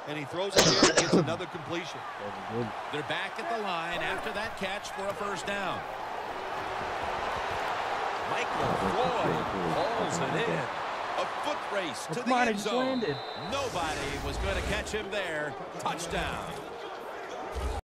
And he throws it here and gets another completion. They're back at the line after that catch for a first down. Floyd hauls it in. A foot race to the end zone. Nobody was going to catch him there. Touchdown.